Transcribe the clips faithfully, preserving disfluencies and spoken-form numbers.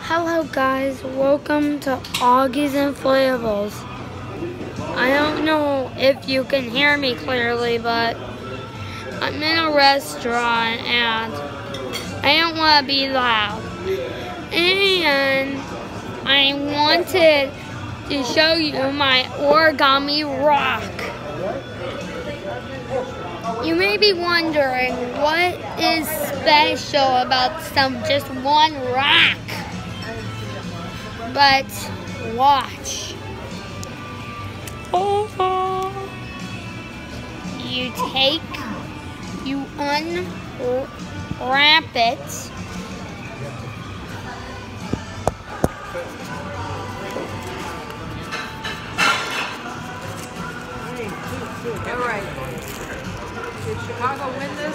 Hello guys, welcome to Augie's Inflatables. I don't know if you can hear me clearly, but I'm in a restaurant and I don't want to be loud. And I wanted to show you my origami rock. You may be wondering what is special about some just one rock. But watch. Oh, you take, you unwrap it. All right. Did Chicago win this?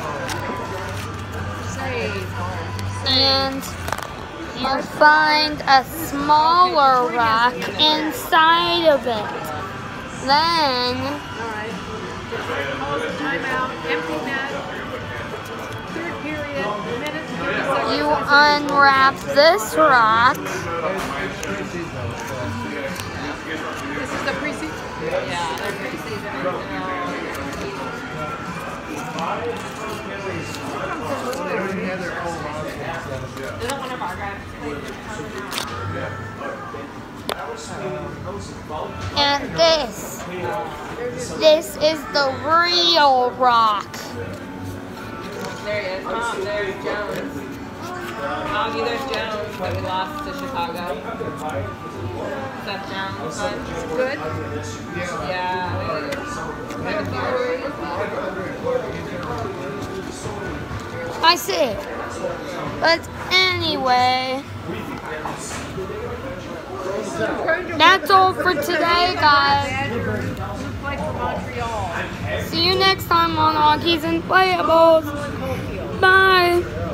Save. And you find a smaller rock inside of it. Then Alright. Timeout. Empty net. Third period. Minutes and thirty seconds. you unwrap this rock. This is the preseason? Yeah, they're preseason. Isn't one of our guys played? And this, this is the real rock. There he is. Tom, there's Jones. Augie, there's Jones that we lost to Chicago. Seth Jones. Good? Yeah. I see. But anyway, that's all for today, guys. See you next time on Augie's Inflatables. Bye.